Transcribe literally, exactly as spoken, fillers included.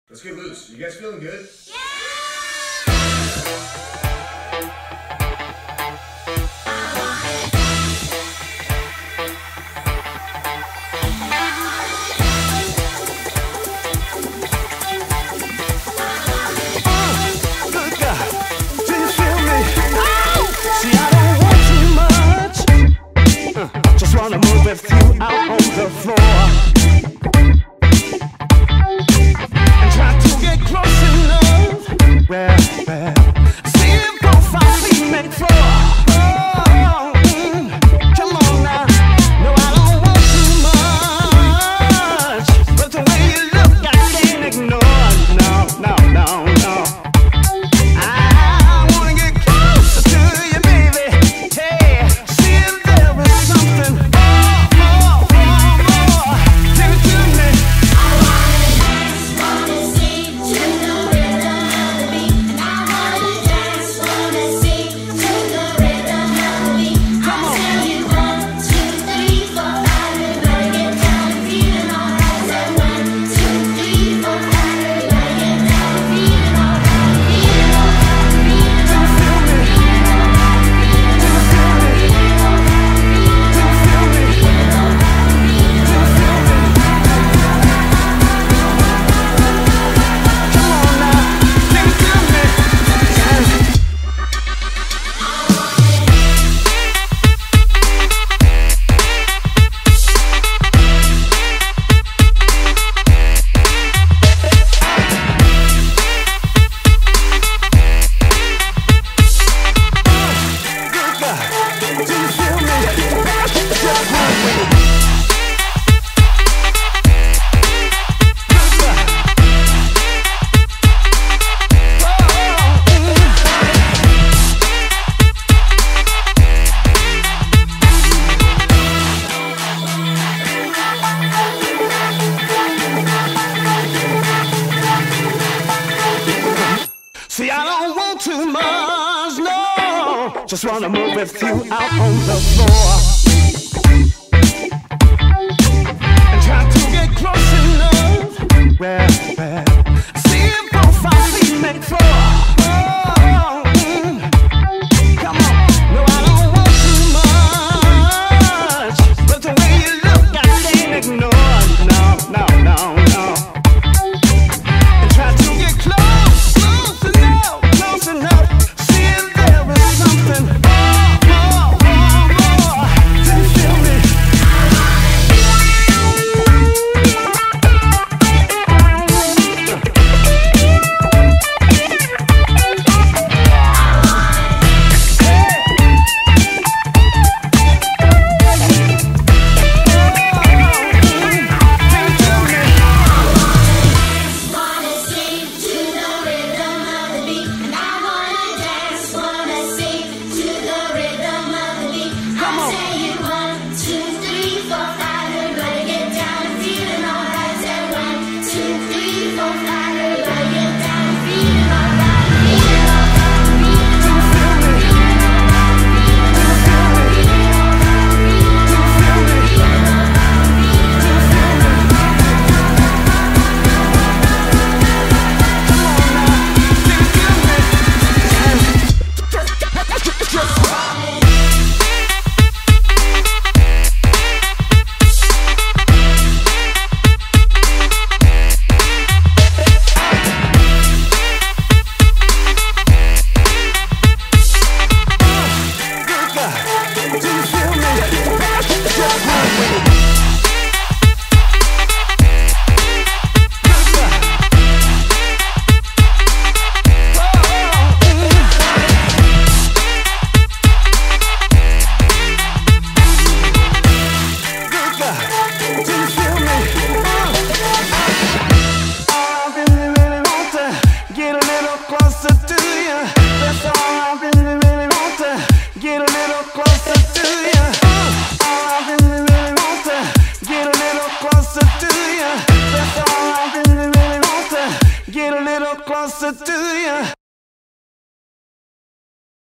Let's get loose. You guys feeling good? Yeah! Just wanna move with you out on the floor and try to get close enough. Well, well, see if both our feet make floor. Oh, mm, come on now. No, I don't want too much, but the way you look, I can't ignore. No, no, no, no. I wanna get closer to you, baby. Hey, see if there is something. See, I don't want too much, no. Just wanna move with you out on the floor and try to get close enough. Well,